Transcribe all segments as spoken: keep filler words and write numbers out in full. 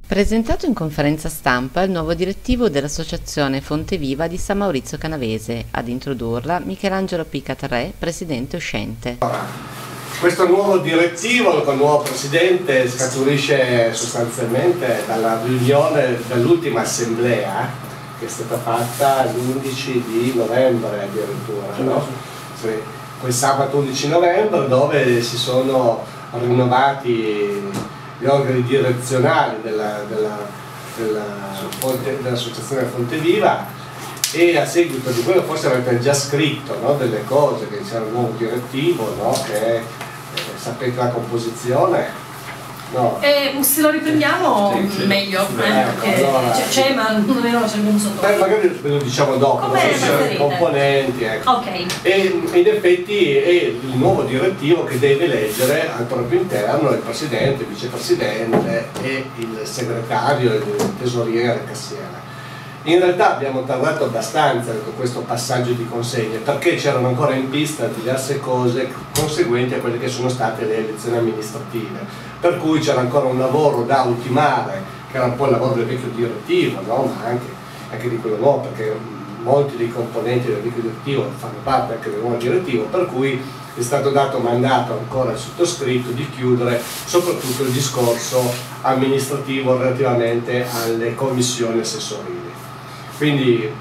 Presentato in conferenza stampa il nuovo direttivo dell'Associazione Fonte Viva di San Maurizio Canavese, ad introdurla Michelangelo Picatrè, presidente uscente. Questo nuovo direttivo con il nuovo presidente scaturisce sostanzialmente dalla riunione dell'ultima assemblea che è stata fatta l'undici di novembre addirittura, no? Quel sabato undici novembre, dove si sono rinnovati gli organi direzionali dell'Associazione della Fonte Viva, e a seguito di quello forse avete già scritto, no, delle cose, che c'era un nuovo direttivo, no, che eh, sapete la composizione. No. Eh, se lo riprendiamo sì, sì. meglio, sì, eh, ecco, allora, c'è, sì. ma non è vero, c'è un sotto. Beh, magari ve lo diciamo dopo, no? I componenti, ecco. Okay. E in effetti è il nuovo direttivo che deve eleggere al proprio interno il presidente, il vicepresidente e il segretario, il tesoriere, il cassiere. In realtà abbiamo tardato abbastanza con questo passaggio di consegne, perché c'erano ancora in pista diverse cose conseguenti a quelle che sono state le elezioni amministrative, per cui c'era ancora un lavoro da ultimare, che era un po' il lavoro del vecchio direttivo, no? Ma anche, anche di quello nuovo, perché molti dei componenti del vecchio direttivo fanno parte anche del nuovo direttivo, per cui è stato dato mandato ancora al sottoscritto di chiudere soprattutto il discorso amministrativo relativamente alle commissioni assessorili. Quindi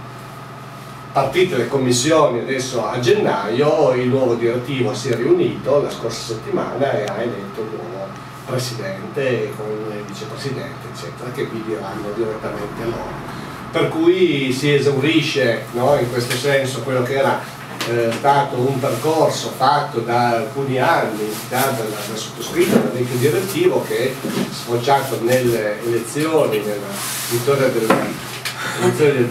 partite le commissioni adesso a gennaio, il nuovo direttivo si è riunito la scorsa settimana e ha eletto il nuovo presidente con il vicepresidente, eccetera, che vi diranno direttamente loro. Per cui si esaurisce, no, in questo senso quello che era eh, stato un percorso fatto da alcuni anni da, da, da sottoscritto dal vecchio direttivo, che è sfociato nelle elezioni, nella vittoria del del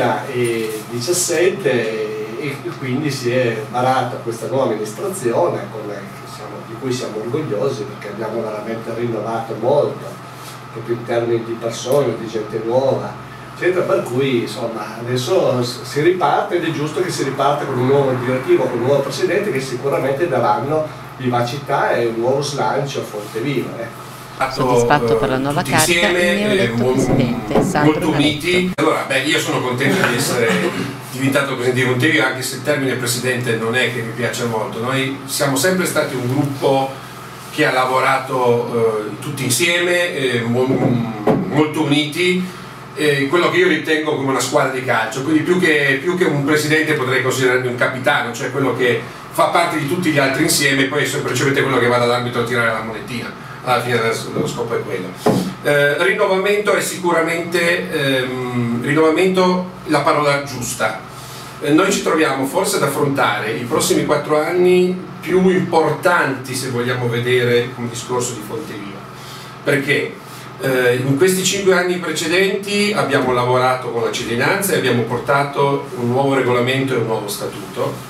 duemiladiciassette, e quindi si è varata questa nuova amministrazione con le, siamo, di cui siamo orgogliosi, perché abbiamo veramente rinnovato molto proprio in termini di persone, di gente nuova, eccetera, per cui insomma adesso si riparte, ed è giusto che si riparte con un nuovo direttivo, con un nuovo presidente, che sicuramente daranno vivacità e un nuovo slancio a Fonte Viva, ecco. Soddisfatto per la nuova carica, insieme, il neoeletto eh, presidente Sandro molto uniti. Allora, beh, io sono contento di essere diventato presidente di Fonte Viva, anche se il termine presidente non è che mi piace molto. Noi siamo sempre stati un gruppo che ha lavorato eh, tutti insieme, eh, mo molto uniti, eh, quello che io ritengo come una squadra di calcio, quindi più che, più che un presidente potrei considerarmi un capitano, cioè quello che fa parte di tutti gli altri insieme, e poi è semplicemente quello che va dall'arbitro a tirare la monetina. Alla fine lo scopo è quello. Eh, rinnovamento è sicuramente ehm, rinnovamento la parola giusta. Eh, noi ci troviamo forse ad affrontare i prossimi quattro anni più importanti, se vogliamo vedere un discorso di Fonte Viva, perché eh, in questi cinque anni precedenti abbiamo lavorato con la cittadinanza e abbiamo portato un nuovo regolamento e un nuovo statuto,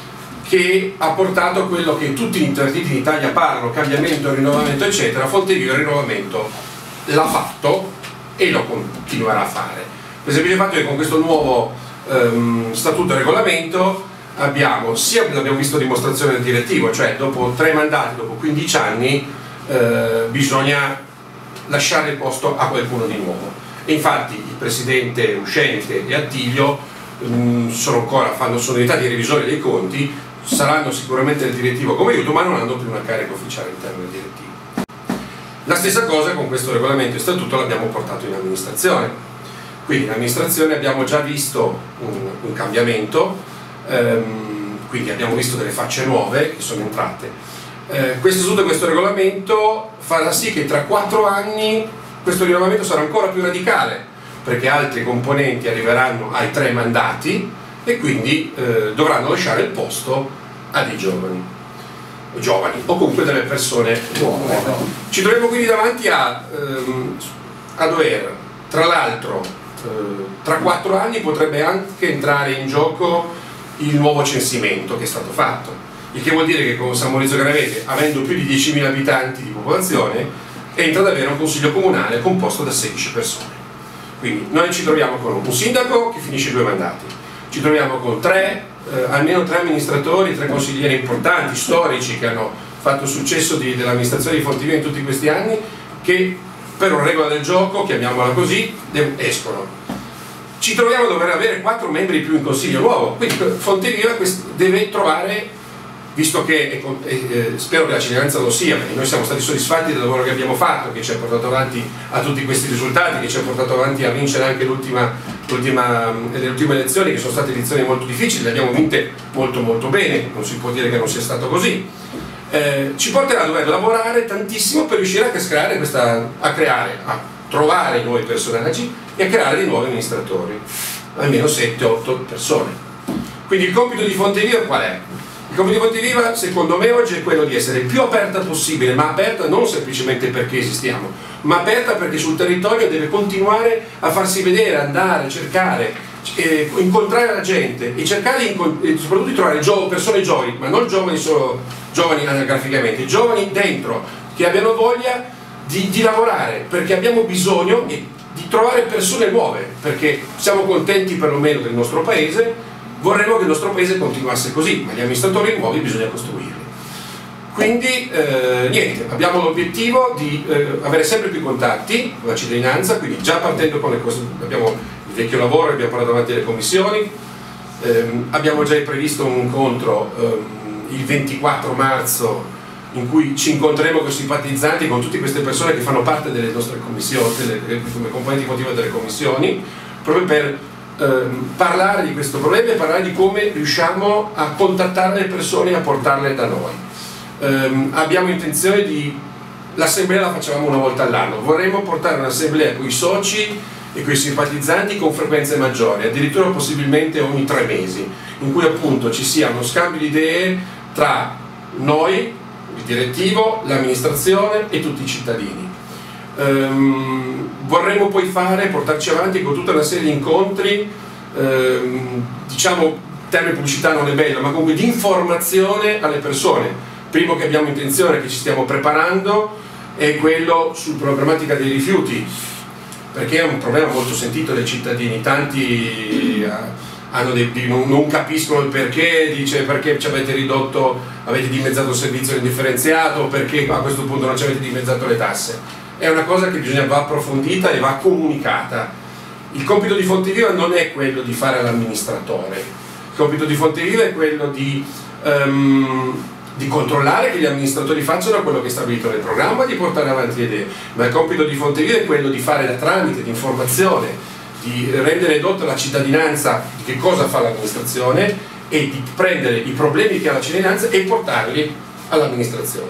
che ha portato a quello che tutti gli partiti in Italia parlano, cambiamento, rinnovamento, eccetera. Fonte Viva il rinnovamento l'ha fatto e lo continuerà a fare. Per semplice fatto che con questo nuovo ehm, statuto e regolamento abbiamo, sia l'abbiamo visto dimostrazione del direttivo, cioè dopo tre mandati, dopo quindici anni, eh, bisogna lasciare il posto a qualcuno di nuovo. E infatti il presidente uscente e Attilio mh, sono ancora, fanno sonorità di revisione dei conti, saranno sicuramente nel direttivo come aiuto, ma non hanno più una carica ufficiale all'interno del direttivo. La stessa cosa con questo regolamento e statuto l'abbiamo portato in amministrazione. Quindi in amministrazione abbiamo già visto un, un cambiamento, ehm, quindi abbiamo visto delle facce nuove che sono entrate. Eh, questo statuto e questo regolamento farà sì che tra quattro anni questo rinnovamento sarà ancora più radicale, perché altri componenti arriveranno ai tre mandati e quindi eh, dovranno lasciare il posto a dei giovani, giovani o comunque delle persone nuove. Ci troviamo quindi davanti a, ehm, a dover, tra l'altro, eh, tra quattro anni potrebbe anche entrare in gioco il nuovo censimento che è stato fatto, il che vuol dire che con San Maurizio Canavese, avendo più di diecimila abitanti di popolazione, entra ad avere un consiglio comunale composto da sedici persone. Quindi noi ci troviamo con un sindaco che finisce due mandati, ci troviamo con tre, eh, almeno tre amministratori, tre consiglieri importanti, storici, che hanno fatto il successo dell'amministrazione di Fonte Viva in tutti questi anni, che per una regola del gioco, chiamiamola così, escono. Ci troviamo a dover avere quattro membri in più in consiglio nuovo, quindi Fonteviva deve trovare, visto che eh, eh, spero che la cittadinanza lo sia, perché noi siamo stati soddisfatti del lavoro che abbiamo fatto, che ci ha portato avanti a tutti questi risultati, che ci ha portato avanti a vincere anche l'ultima, l'ultima, le ultime elezioni, che sono state elezioni molto difficili, le abbiamo vinte molto molto bene, non si può dire che non sia stato così. Eh, ci porterà a dover lavorare tantissimo per riuscire a creare, questa, a creare, a trovare nuovi personaggi e a creare dei nuovi amministratori, almeno sette otto persone. Quindi il compito di Fonteviva qual è? Il compito di Fonteviva secondo me oggi è quello di essere il più aperta possibile, ma aperta non semplicemente perché esistiamo, ma aperta perché sul territorio deve continuare a farsi vedere, andare, cercare, eh, incontrare la gente e cercare di, e soprattutto di trovare gio persone giovani, ma non giovani solo giovani anagraficamente, giovani dentro, che abbiano voglia di, di lavorare, perché abbiamo bisogno di, di trovare persone nuove, perché siamo contenti perlomeno del nostro paese, vorremmo che il nostro paese continuasse così, ma gli amministratori nuovi bisogna costruirli. Quindi eh, niente, abbiamo l'obiettivo di eh, avere sempre più contatti con la cittadinanza, quindi già partendo con le cose, abbiamo il vecchio lavoro, abbiamo portato avanti le commissioni, ehm, abbiamo già previsto un incontro ehm, il ventiquattro marzo in cui ci incontreremo con i simpatizzanti, con tutte queste persone che fanno parte delle nostre commissioni, delle, delle, come componenti motive delle commissioni, proprio per ehm, parlare di questo problema e parlare di come riusciamo a contattare le persone e a portarle da noi. Ehm, abbiamo intenzione di... l'assemblea la facciamo una volta all'anno, vorremmo portare un'assemblea con i soci e con i simpatizzanti con frequenze maggiori, addirittura possibilmente ogni tre mesi, in cui appunto ci sia uno scambio di idee tra noi, il direttivo, l'amministrazione e tutti i cittadini. Ehm, vorremmo poi fare, portarci avanti con tutta una serie di incontri, ehm, diciamo, termine pubblicità non è bello, ma comunque di informazione alle persone. Primo che abbiamo intenzione, che ci stiamo preparando, è quello sulla problematica dei rifiuti, perché è un problema molto sentito dai cittadini, tanti hanno dei, non, non capiscono il perché, dice perché ci avete ridotto, avete dimezzato il servizio indifferenziato, perché a questo punto non ci avete dimezzato le tasse. È una cosa che bisogna va approfondita e va comunicata. Il compito di Fonteviva non è quello di fare l'amministratore, il compito di Fonteviva è quello di, um, di controllare che gli amministratori facciano quello che è stabilito nel programma e di portare avanti le idee, ma il compito di Fonteviva è quello di fare da tramite, di informazione, di rendere edotta la cittadinanza di che cosa fa l'amministrazione e di prendere i problemi che ha la cittadinanza e portarli all'amministrazione.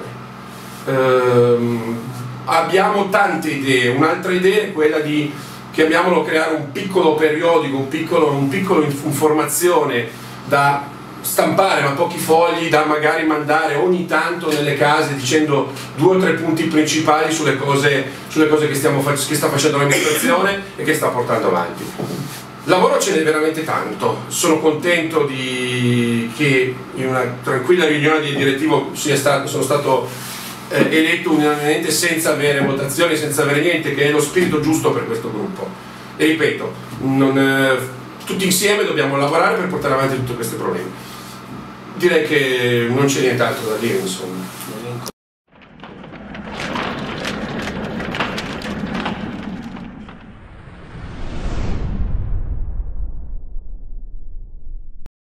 Ehm, abbiamo tante idee, un'altra idea è quella di, chiamiamolo, creare un piccolo periodico, un piccolo, un piccolo informazione da stampare, ma pochi fogli, da magari mandare ogni tanto nelle case dicendo due o tre punti principali sulle cose, sulle cose che, stiamo, che sta facendo l'amministrazione e che sta portando avanti. Lavoro ce n'è veramente tanto, sono contento di, che in una tranquilla riunione di direttivo sia stato, sono stato eh, eletto unanimemente senza avere votazioni, senza avere niente, che è lo spirito giusto per questo gruppo. E ripeto, non, eh, tutti insieme dobbiamo lavorare per portare avanti tutti questi problemi. Direi che non c'è nient'altro da dire, insomma.